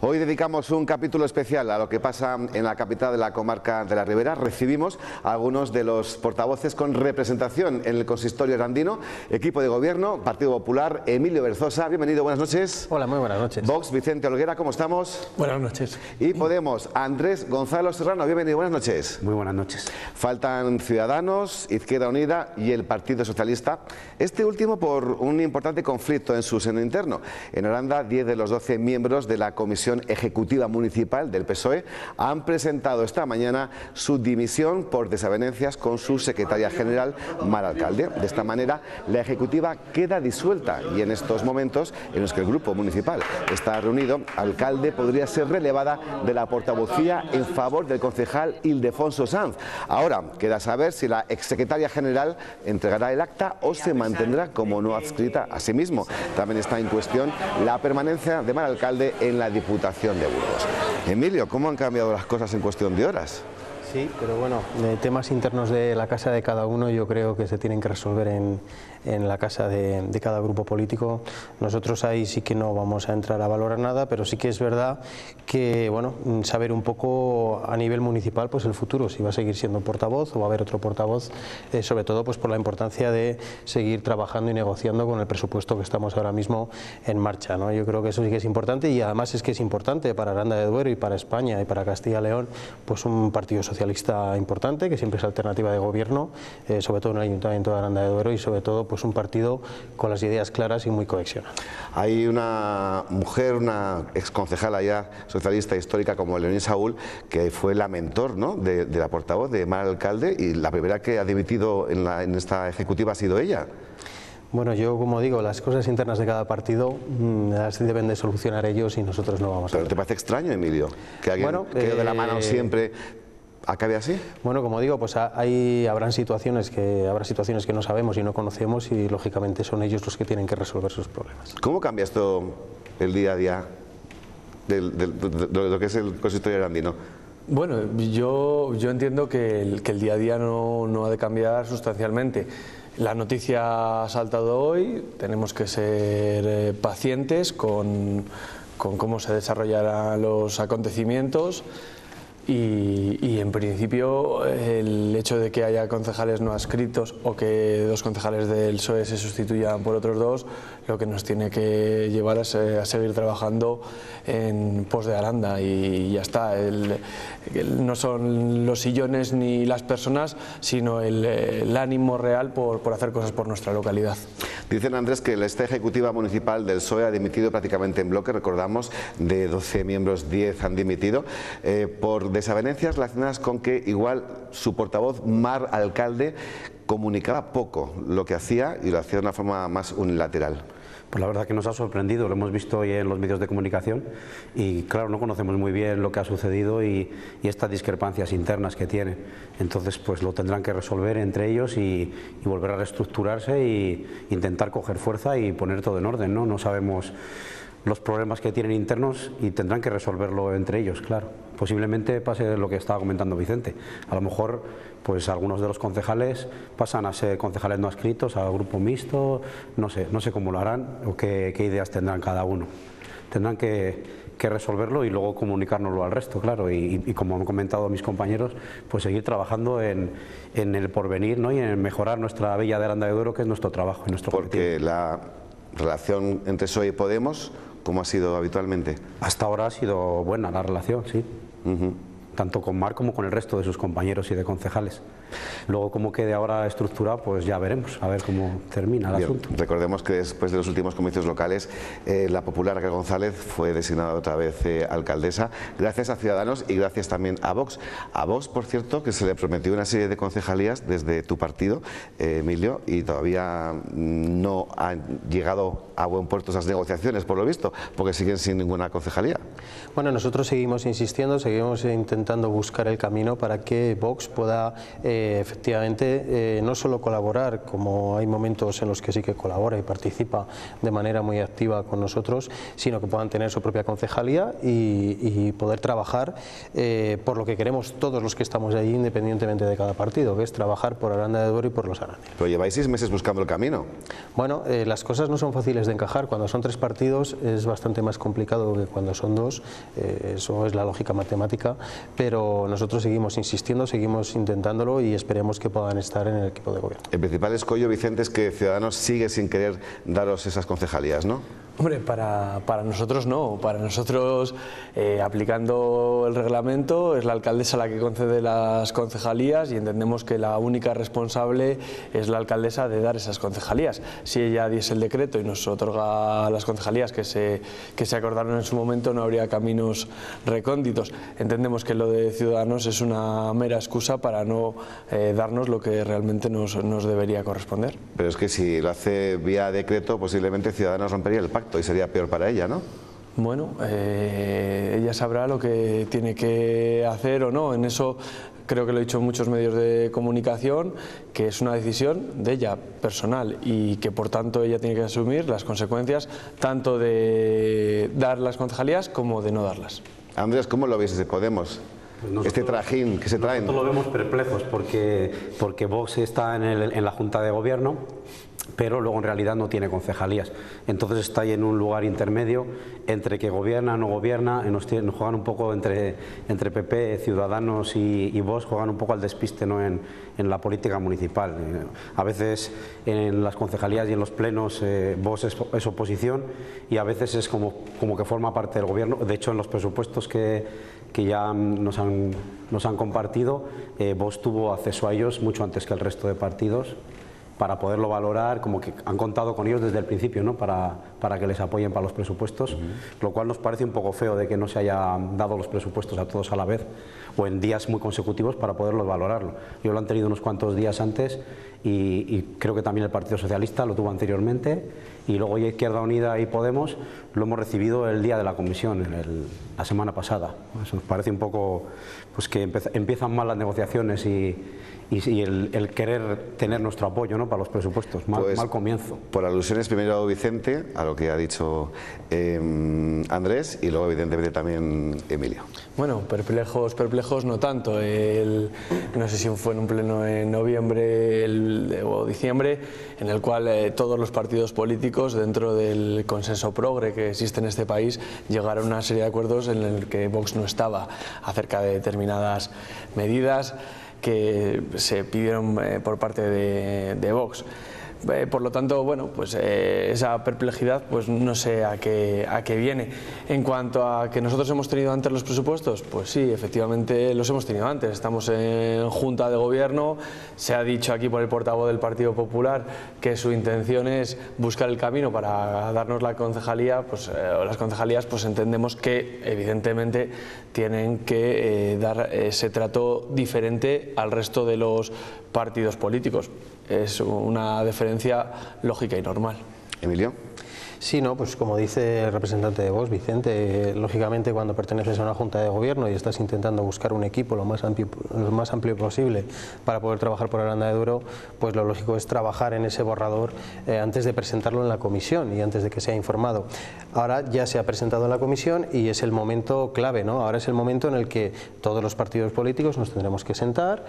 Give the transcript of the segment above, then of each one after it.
Hoy dedicamos un capítulo especial a lo que pasa en la capital de la comarca de la Ribera. Recibimos a algunos de los portavoces con representación en el consistorio herandino. Equipo de gobierno, Partido Popular, Emilio Berzosa, bienvenido, buenas noches. Hola, muy buenas noches. Vox, Vicente Olguera, ¿cómo estamos? Buenas noches. Y Podemos, Andrés Gonzalo Serrano, bienvenido, buenas noches. Muy buenas noches. Faltan Ciudadanos, Izquierda Unida y el Partido Socialista. Este último por un importante conflicto en su seno interno. En Aranda, 10 de los 12 miembros de la Comisión Ejecutiva Municipal del PSOE han presentado esta mañana su dimisión por desavenencias con su secretaria general, Mar Alcalde. De esta manera, la Ejecutiva queda disuelta y en estos momentos en los que el grupo municipal está reunido, Alcalde podría ser relevada de la portavocía en favor del concejal Ildefonso Sanz. Ahora queda saber si la exsecretaria general entregará el acta o se mantendrá como no adscrita a sí mismo. También está en cuestión la permanencia de Mar Alcalde en la Diputación de Burgos. Emilio, ¿cómo han cambiado las cosas en cuestión de horas? Sí, pero bueno, temas internos de la casa de cada uno yo creo que se tienen que resolver en la casa de cada grupo político. Nosotros ahí sí que no vamos a entrar a valorar nada, pero sí que es verdad que, bueno, saber un poco a nivel municipal pues el futuro, si va a seguir siendo portavoz o va a haber otro portavoz, sobre todo pues por la importancia de seguir trabajando y negociando con el presupuesto que estamos ahora mismo en marcha, ¿no? Yo creo que eso sí que es importante y además es que es importante para Aranda de Duero y para España y para Castilla y León, pues un partido socialista importante, que siempre es alternativa de gobierno, sobre todo en el Ayuntamiento de Aranda de Duero y sobre todo pues un partido con las ideas claras y muy cohesionado. Hay una mujer, una exconcejala ya socialista histórica como Leonín Saúl, que fue la mentor, ¿no?, de la portavoz de Mar Alcalde, y la primera que ha dimitido en esta ejecutiva ha sido ella. Bueno, yo como digo, las cosas internas de cada partido las deben de solucionar ellos y nosotros no vamos a... ¿Pero te parece extraño, Emilio, que alguien quede de la mano siempre acabe así? Bueno, como digo, pues habrá situaciones que no sabemos y no conocemos y lógicamente son ellos los que tienen que resolver sus problemas. ¿Cómo cambia esto el día a día de lo que es el consistorio herandino? Bueno, yo entiendo que el día a día no ha de cambiar sustancialmente. La noticia ha saltado hoy, tenemos que ser pacientes con cómo se desarrollarán los acontecimientos. Y en principio el hecho de que haya concejales no adscritos o que dos concejales del PSOE se sustituyan por otros dos, lo que nos tiene que llevar es a seguir trabajando en pos de Aranda y ya está. No son los sillones ni las personas, sino el ánimo real por hacer cosas por nuestra localidad. Dicen, Andrés, que esta ejecutiva municipal del PSOE ha dimitido prácticamente en bloque, recordamos, de 12 miembros 10 han dimitido por desavenencias relacionadas con que igual su portavoz Mar Alcalde comunicaba poco lo que hacía y lo hacía de una forma más unilateral. Pues la verdad que nos ha sorprendido, lo hemos visto hoy en los medios de comunicación y claro, no conocemos muy bien lo que ha sucedido y estas discrepancias internas que tienen. Entonces pues lo tendrán que resolver entre ellos y volver a reestructurarse e intentar coger fuerza y poner todo en orden, ¿no? No sabemos los problemas que tienen internos y tendrán que resolverlo entre ellos, claro. Posiblemente pase lo que estaba comentando Vicente. A lo mejor pues algunos de los concejales pasan a ser concejales no adscritos al grupo mixto, no sé cómo lo harán o qué ideas tendrán cada uno. Tendrán que resolverlo y luego comunicárnoslo al resto, claro, y como han comentado mis compañeros, pues seguir trabajando en el porvenir, ¿no?, y en mejorar nuestra bella de Aranda de Duero, que es nuestro trabajo y nuestro objetivo. Porque la relación entre PSOE y Podemos, ¿cómo ha sido habitualmente? Hasta ahora ha sido buena la relación, sí. Tanto con Mar como con el resto de sus compañeros y de concejales. Luego, cómo quede ahora estructurado, pues ya veremos, a ver cómo termina el asunto. Recordemos que después de los últimos comicios locales, la popular Raquel González fue designada otra vez alcaldesa, gracias a Ciudadanos y gracias también a Vox. A Vox, por cierto, que se le prometió una serie de concejalías desde tu partido, Emilio, y todavía no han llegado a buen puerto esas negociaciones, por lo visto, porque siguen sin ninguna concejalía. Bueno, nosotros seguimos insistiendo, seguimos intentando intentando buscar el camino para que Vox pueda efectivamente no solo colaborar, como hay momentos en los que sí que colabora y participa de manera muy activa con nosotros, sino que puedan tener su propia concejalía y poder trabajar por lo que queremos todos los que estamos allí, independientemente de cada partido, que es trabajar por Aranda de Duero y por los aranderos. Pero lleváis 6 meses buscando el camino. Bueno, las cosas no son fáciles de encajar. Cuando son 3 partidos es bastante más complicado que cuando son 2, eso es la lógica matemática, pero nosotros seguimos insistiendo, seguimos intentándolo y esperemos que puedan estar en el equipo de gobierno. El principal escollo, Vicente, es que Ciudadanos sigue sin querer daros esas concejalías, ¿no? Hombre, para nosotros no, para nosotros aplicando el reglamento es la alcaldesa la que concede las concejalías y entendemos que la única responsable es la alcaldesa de dar esas concejalías. Si ella diese el decreto y nos otorga las concejalías que se acordaron en su momento, no habría caminos recónditos. Entendemos que lo de Ciudadanos es una mera excusa para no darnos lo que realmente nos debería corresponder. Pero es que si lo hace vía decreto, posiblemente Ciudadanos rompería el pacto y sería peor para ella, ¿no? Bueno, ella sabrá lo que tiene que hacer o no. En eso creo que lo he dicho en muchos medios de comunicación, que es una decisión de ella personal y que por tanto ella tiene que asumir las consecuencias tanto de dar las concejalías como de no darlas. Andrés, ¿cómo lo veis desde Podemos? Pues este trajín que se traen. Nosotros lo vemos perplejos porque Vox está en la Junta de Gobierno, pero luego en realidad no tiene concejalías. Entonces está ahí en un lugar intermedio entre que gobierna, no gobierna, nos juegan un poco entre PP, Ciudadanos y Vox, juegan un poco al despiste, ¿no? en la política municipal. A veces en las concejalías y en los plenos Vox es oposición y a veces es como que forma parte del gobierno. De hecho, en los presupuestos que ya nos han compartido, Vox tuvo acceso a ellos mucho antes que el resto de partidos, para poderlo valorar, como que han contado con ellos desde el principio, ¿no? para que les apoyen para los presupuestos, lo cual nos parece un poco feo de que no se haya dado los presupuestos a todos a la vez o en días muy consecutivos para poderlos valorarlo. Ellos lo han tenido unos cuantos días antes y creo que también el Partido Socialista lo tuvo anteriormente y luego ya Izquierda Unida y Podemos lo hemos recibido el día de la comisión, la semana pasada. Eso nos parece un poco pues que empiezan mal las negociaciones y el querer tener nuestro apoyo, ¿no? para los presupuestos, mal comienzo. Por alusiones, primero Vicente, a lo que ha dicho Andrés, y luego evidentemente también Emilio. Bueno, perplejos no tanto. No sé si fue en un pleno en noviembre o diciembre, en el cual todos los partidos políticos, dentro del consenso progre que existe en este país, llegaron a una serie de acuerdos en el que Vox no estaba, acerca de determinadas medidas que se pidieron por parte de Vox. Por lo tanto, bueno, pues esa perplejidad pues no sé a qué viene. En cuanto a que nosotros hemos tenido antes los presupuestos, pues sí, efectivamente los hemos tenido antes. Estamos en Junta de Gobierno, se ha dicho aquí por el portavoz del Partido Popular que su intención es buscar el camino para darnos la concejalía, pues o las concejalías, pues entendemos que evidentemente tienen que dar ese trato diferente al resto de los partidos políticos. Es una diferencia lógica y normal. Emilio. Sí, no, pues como dice el representante de Vox, Vicente, lógicamente cuando perteneces a una junta de gobierno y estás intentando buscar un equipo lo más amplio posible para poder trabajar por Aranda de Duero, pues lo lógico es trabajar en ese borrador antes de presentarlo en la comisión y antes de que sea informado. Ahora ya se ha presentado en la comisión y es el momento clave, ¿no? Ahora es el momento en el que todos los partidos políticos nos tendremos que sentar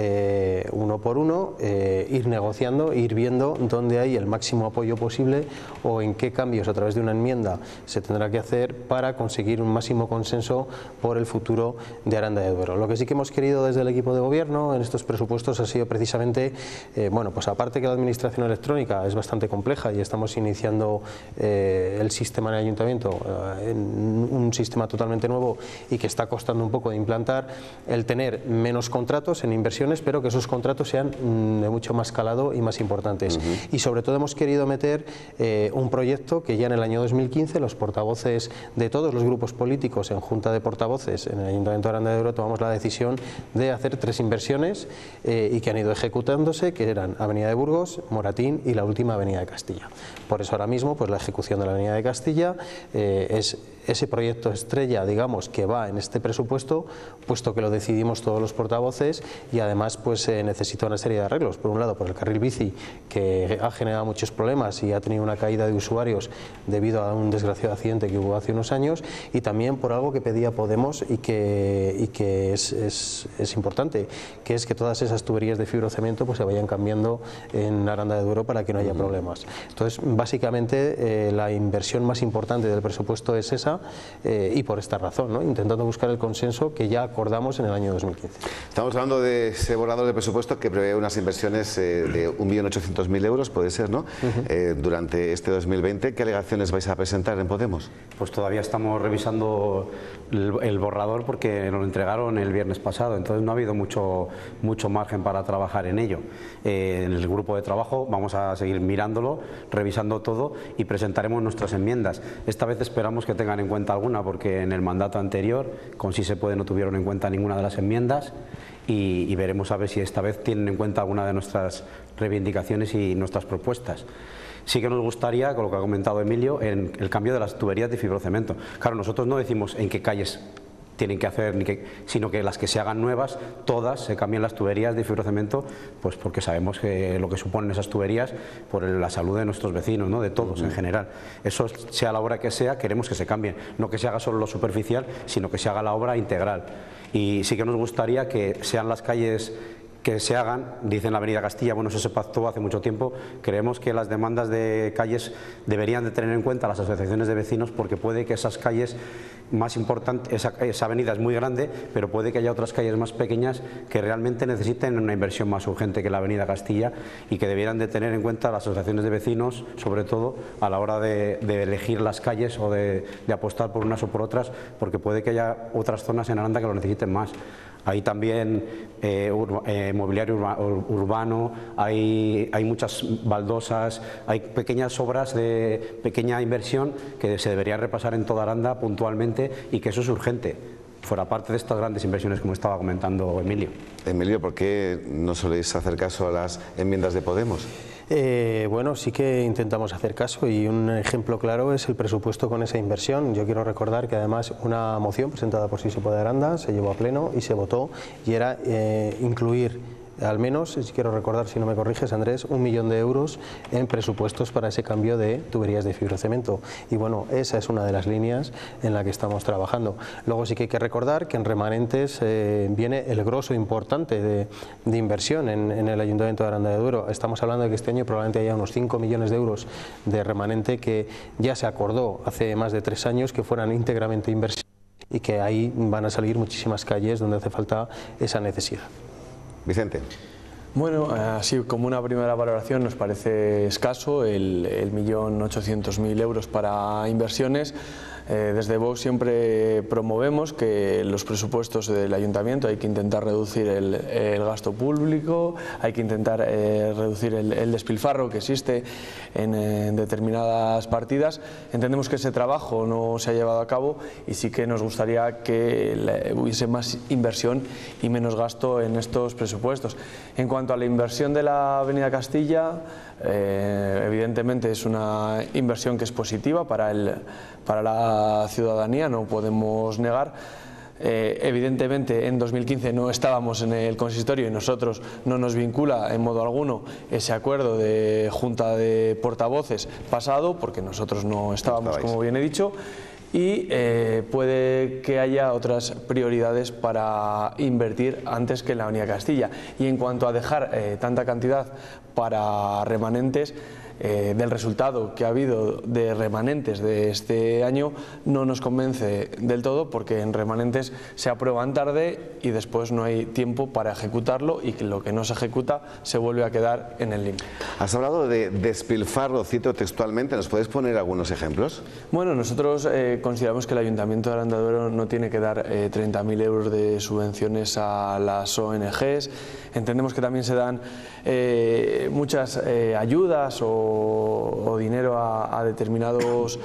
uno por uno, ir negociando, ir viendo dónde hay el máximo apoyo posible o en qué cambios a través de una enmienda se tendrá que hacer para conseguir un máximo consenso por el futuro de Aranda de Duero. Lo que sí que hemos querido desde el equipo de gobierno en estos presupuestos ha sido precisamente, bueno, pues aparte que la administración electrónica es bastante compleja y estamos iniciando el sistema en el ayuntamiento, en un sistema totalmente nuevo y que está costando un poco de implantar, el tener menos contratos en inversiones, pero que esos contratos sean de mucho más calado y más importantes. Y sobre todo hemos querido meter un proyecto que ya en el año 2015 los portavoces de todos los grupos políticos en Junta de Portavoces en el Ayuntamiento de Aranda de Duero tomamos la decisión de hacer 3 inversiones y que han ido ejecutándose, que eran Avenida de Burgos, Moratín y la última Avenida de Castilla. Por eso ahora mismo pues la ejecución de la Avenida de Castilla es ese proyecto estrella, digamos, que va en este presupuesto, puesto que lo decidimos todos los portavoces, y además pues necesita una serie de arreglos. Por un lado, por el carril bici, que ha generado muchos problemas y ha tenido una caída de usuarios debido a un desgraciado accidente que hubo hace unos años, y también por algo que pedía Podemos y que es importante, que es que todas esas tuberías de fibrocemento pues se vayan cambiando en Aranda de Duero para que no haya problemas. Entonces, básicamente la inversión más importante del presupuesto es esa, y por esta razón, ¿no?, intentando buscar el consenso que ya acordamos en el año 2015. Estamos hablando de ese borrador de presupuesto que prevé unas inversiones de 1.800.000 euros, puede ser, ¿no?, durante este 2020. ¿Qué alegaciones vais a presentar en Podemos? Pues todavía estamos revisando el borrador porque nos lo entregaron el viernes pasado, entonces no ha habido mucho margen para trabajar en ello. En el grupo de trabajo vamos a seguir mirándolo, revisando todo y presentaremos nuestras enmiendas. Esta vez esperamos que tengan en cuenta alguna, porque en el mandato anterior, con Si se puede, no tuvieron en cuenta ninguna de las enmiendas, y veremos a ver si esta vez tienen en cuenta alguna de nuestras reivindicaciones y nuestras propuestas. Sí que nos gustaría, con lo que ha comentado Emilio, en el cambio de las tuberías de fibrocemento. Claro, nosotros no decimos en qué calles tienen que hacer, sino que las que se hagan nuevas, todas se cambien las tuberías de fibrocemento, pues porque sabemos que lo que suponen esas tuberías por la salud de nuestros vecinos, ¿no?, de todos en general. Eso, sea la obra que sea, queremos que se cambien, no que se haga solo lo superficial, sino que se haga la obra integral. Y sí que nos gustaría que sean las calles que se hagan, dice en la Avenida Castilla, bueno, eso se pactó hace mucho tiempo. Creemos que las demandas de calles deberían de tener en cuenta las asociaciones de vecinos, porque puede que esas calles más importantes, esa avenida es muy grande, pero puede que haya otras calles más pequeñas que realmente necesiten una inversión más urgente que la Avenida Castilla, y que debieran de tener en cuenta las asociaciones de vecinos, sobre todo a la hora de elegir las calles o de apostar por unas o por otras, porque puede que haya otras zonas en Aranda que lo necesiten más. Hay también mobiliario urbano, hay muchas baldosas, hay pequeñas obras de pequeña inversión que se debería repasar en toda Aranda puntualmente, y que eso es urgente, fuera parte de estas grandes inversiones como estaba comentando Emilio. Emilio, ¿por qué no soléis hacer caso a las enmiendas de Podemos? Bueno, sí que intentamos hacer caso, y un ejemplo claro es el presupuesto con esa inversión. Yo quiero recordar que además una moción presentada por Si se puede Aranda se llevó a pleno y se votó, y era incluir al menos, quiero recordar, si no me corriges Andrés, 1 millón de euros en presupuestos para ese cambio de tuberías de fibrocemento. Y bueno, esa es una de las líneas en la que estamos trabajando. Luego sí que hay que recordar que en remanentes viene el grosso importante de inversión en el Ayuntamiento de Aranda de Duero. Estamos hablando de que este año probablemente haya unos 5 millones de euros de remanente que ya se acordó hace más de 3 años que fueran íntegramente inversión, y que ahí van a salir muchísimas calles donde hace falta esa necesidad. Vicente. Bueno, así como una primera valoración, nos parece escaso el 1.800.000 euros para inversiones. Desde Vox siempre promovemos que los presupuestos del ayuntamiento hay que intentar reducir el gasto público, hay que intentar reducir el despilfarro que existe en determinadas partidas. Entendemos que ese trabajo no se ha llevado a cabo, y sí que nos gustaría que hubiese más inversión y menos gasto en estos presupuestos. En cuanto a la inversión de la Avenida Castilla, evidentemente es una inversión que es positiva para la ciudadanía, no podemos negar. Evidentemente en 2015 no estábamos en el consistorio, y nosotros no nos vincula en modo alguno ese acuerdo de junta de portavoces pasado, porque nosotros no estábamos, como bien he dicho. Y puede que haya otras prioridades para invertir antes que en la Avenida Castilla. Y en cuanto a dejar tanta cantidad para remanentes, del resultado que ha habido de remanentes de este año no nos convence del todo, porque en remanentes se aprueban tarde y después no hay tiempo para ejecutarlo, y que lo que no se ejecuta se vuelve a quedar en el limbo. Has hablado de despilfarro, cito textualmente, ¿nos puedes poner algunos ejemplos? Bueno, nosotros consideramos que el Ayuntamiento de Aranda de Duero no tiene que dar 30.000 euros de subvenciones a las ONGs. Entendemos que también se dan muchas ayudas o dinero a determinados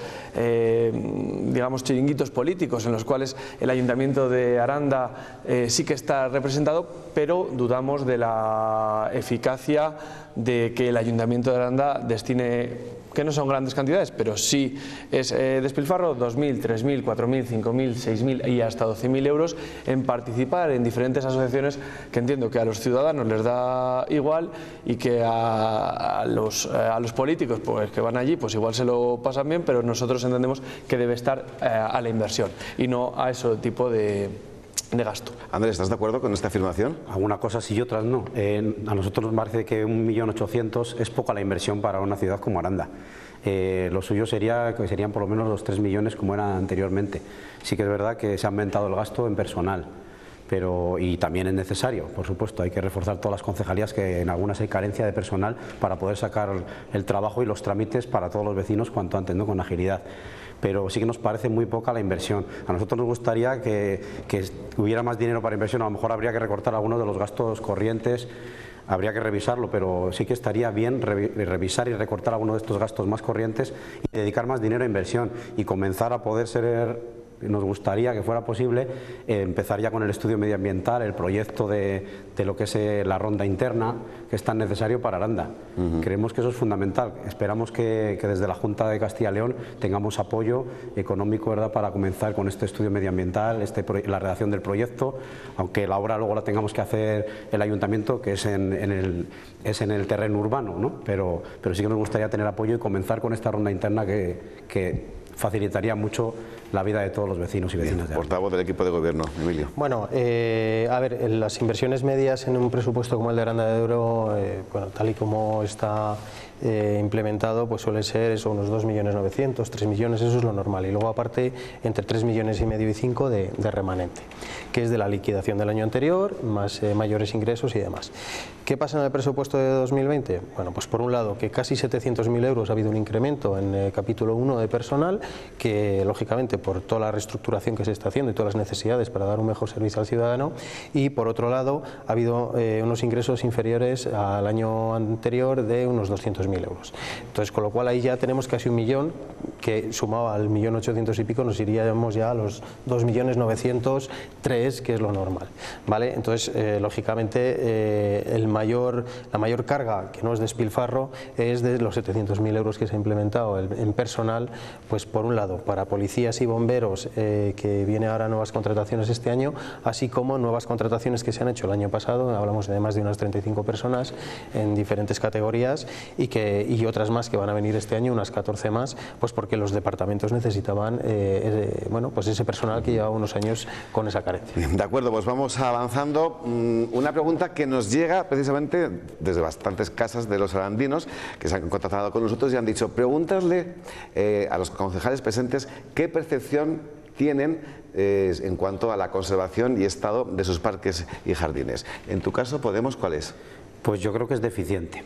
digamos chiringuitos políticos, en los cuales el Ayuntamiento de Aranda sí que está representado, pero dudamos de la eficacia de que el Ayuntamiento de Aranda destine que no son grandes cantidades, pero sí es despilfarro, 2.000, 3.000, 4.000, 5.000, 6.000 y hasta 12.000 euros en participar en diferentes asociaciones que entiendo que a los ciudadanos les da igual y que a los políticos pues, que van allí pues igual se lo pasan bien, pero nosotros entendemos que debe estar a la inversión y no a ese tipo de gasto. Andrés, ¿estás de acuerdo con esta afirmación? Algunas cosas sí y otras no. A nosotros nos parece que 1.800.000 es poca la inversión para una ciudad como Aranda. Lo suyo sería que serían por lo menos los 3 millones como era anteriormente. Sí que es verdad que se ha aumentado el gasto en personal, y también es necesario, por supuesto, hay que reforzar todas las concejalías, que en algunas hay carencia de personal para poder sacar el trabajo y los trámites para todos los vecinos cuanto antes, ¿no? Con agilidad. Pero sí que nos parece muy poca la inversión. A nosotros nos gustaría que hubiera más dinero para inversión. A lo mejor habría que recortar algunos de los gastos corrientes, habría que revisarlo, pero sí que estaría bien revisar y recortar algunos de estos gastos más corrientes y dedicar más dinero a inversión y comenzar a poder ser... Nos gustaría que fuera posible empezar ya con el estudio medioambiental, el proyecto de lo que es la ronda interna, que es tan necesario para Aranda. Creemos que eso es fundamental. Esperamos que desde la Junta de Castilla y León tengamos apoyo económico, ¿verdad?, para comenzar con este estudio medioambiental, la redacción del proyecto, aunque la obra luego la tengamos que hacer el ayuntamiento, que es en el terreno urbano, ¿no? Pero sí que nos gustaría tener apoyo y comenzar con esta ronda interna que facilitaría mucho la vida de todos los vecinos y vecinas de Aranda. Portavoz del equipo de gobierno, Emilio. Bueno, a ver, las inversiones medias en un presupuesto como el de Aranda de Duero, bueno, tal y como está implementado, pues suele ser eso, unos 2.900.000, 3 millones, eso es lo normal. Y luego aparte, entre 3,5 millones y 5 de remanente, que es de la liquidación del año anterior, más mayores ingresos y demás. ¿Qué pasa en el presupuesto de 2020? Bueno, pues por un lado, que casi 700.000 euros ha habido un incremento en el capítulo 1 de personal, que lógicamente por toda la reestructuración que se está haciendo y todas las necesidades para dar un mejor servicio al ciudadano, y por otro lado ha habido unos ingresos inferiores al año anterior de unos 200.000 euros. Entonces, con lo cual ahí ya tenemos casi 1 millón, que sumado al 1.800.000 y pico nos iríamos ya a los 2.900.003, que es lo normal, ¿vale? Entonces, lógicamente, la mayor carga, que no es despilfarro, es de los 700.000 euros que se ha implementado en personal, pues por un lado para policías y bomberos, que viene ahora nuevas contrataciones este año, así como nuevas contrataciones que se han hecho el año pasado, hablamos de más de unas 35 personas en diferentes categorías y otras más que van a venir este año, unas 14 más, pues porque los departamentos necesitaban bueno, pues ese personal que llevaba unos años con esa carencia. De acuerdo, pues vamos avanzando. Una pregunta que nos llega precisamente desde bastantes casas de los arandinos que se han contactado con nosotros y han dicho: pregúntale a los concejales presentes qué percepción tienen en cuanto a la conservación y estado de sus parques y jardines. En tu caso, Podemos, ¿cuál es? Pues yo creo que es deficiente.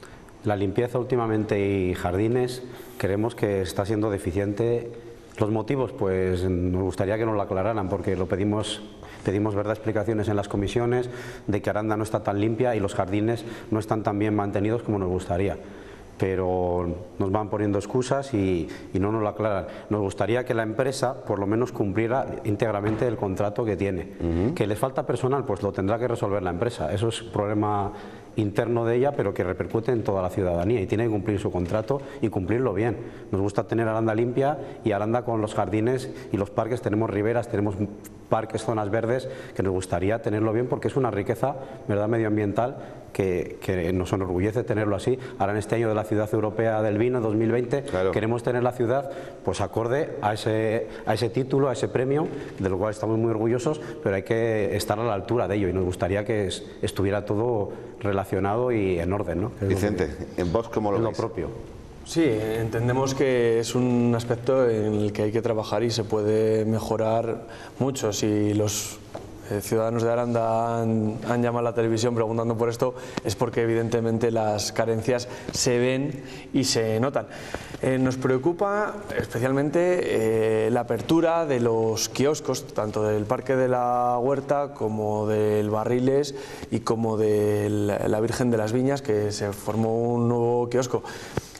La limpieza últimamente y jardines creemos que está siendo deficiente. Los motivos, pues nos gustaría que nos lo aclararan, porque lo pedimos ¿verdad?, explicaciones en las comisiones de que Aranda no está tan limpia y los jardines no están tan bien mantenidos como nos gustaría. Pero nos van poniendo excusas y no nos lo aclaran. Nos gustaría que la empresa por lo menos cumpliera íntegramente el contrato que tiene. Que les falta personal, pues lo tendrá que resolver la empresa. Eso es problema interno de ella, pero que repercute en toda la ciudadanía, y tiene que cumplir su contrato y cumplirlo bien. Nos gusta tener Aranda limpia, y Aranda con los jardines y los parques, tenemos riberas, tenemos parques, zonas verdes, que nos gustaría tenerlo bien, porque es una riqueza, ¿verdad?, medioambiental que nos enorgullece tenerlo así. Ahora en este año de la Ciudad Europea del Vino 2020, claro, queremos tener la ciudad pues acorde a ese título, a ese premio, de lo cual estamos muy orgullosos, pero hay que estar a la altura de ello, y nos gustaría que estuviera todo relacionado y en orden, ¿no? Vicente, ¿en vos cómo lo veis? Propio. Sí, entendemos que es un aspecto en el que hay que trabajar y se puede mejorar mucho. Si los ciudadanos de Aranda han llamado a la televisión preguntando por esto, es porque evidentemente las carencias se ven y se notan. Nos preocupa especialmente la apertura de los kioscos, tanto del Parque de la Huerta como del Barriles y como de la Virgen de las Viñas, que se formó un nuevo kiosco.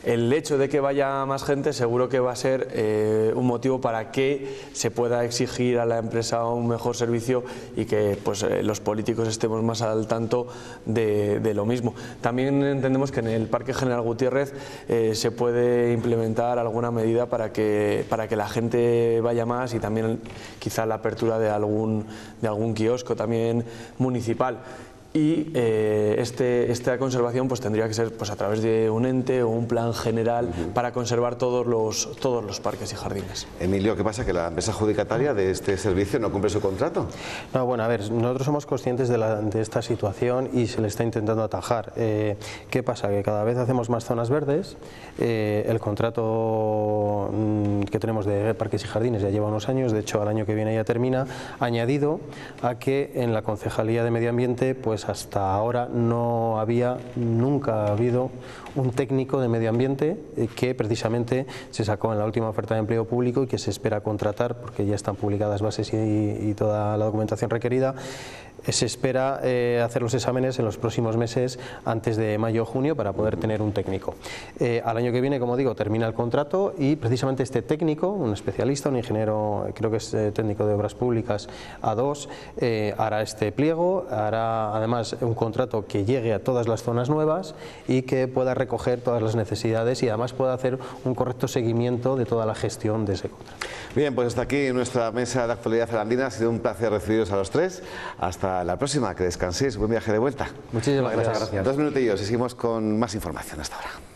el hecho de que vaya más gente seguro que va a ser un motivo para que se pueda exigir a la empresa un mejor servicio y que pues, los políticos estemos más al tanto de lo mismo. También entendemos que en el Parque General Gutiérrez se puede implementar alguna medida para que la gente vaya más, y también quizá la apertura de algún kiosco también municipal. Y esta conservación pues tendría que ser pues a través de un ente o un plan general para conservar todos los parques y jardines. Emilio, ¿qué pasa? ¿Que la empresa adjudicataria de este servicio no cumple su contrato? No, bueno, a ver, nosotros somos conscientes de esta situación y se le está intentando atajar. ¿Qué pasa? Que cada vez hacemos más zonas verdes. El contrato que tenemos de parques y jardines ya lleva unos años, de hecho al año que viene ya termina, añadido a que en la Concejalía de Medio Ambiente pues hasta ahora nunca ha habido un técnico de medio ambiente que precisamente se sacó en la última oferta de empleo público y que se espera contratar, porque ya están publicadas bases y toda la documentación requerida. Se espera hacer los exámenes en los próximos meses, antes de mayo o junio, para poder tener un técnico. Al año que viene, como digo, termina el contrato y precisamente este técnico, un especialista, un ingeniero, creo que es técnico de obras públicas A2, hará este pliego, hará además un contrato que llegue a todas las zonas nuevas y que pueda recoger todas las necesidades y además pueda hacer un correcto seguimiento de toda la gestión de ese contrato. Bien, pues hasta aquí nuestra mesa de actualidad zarandina. Ha sido un placer recibiros a los tres. Hasta la próxima, que descanséis, buen viaje de vuelta. Muchísimas gracias. 2 minutillos y seguimos con más información hasta ahora.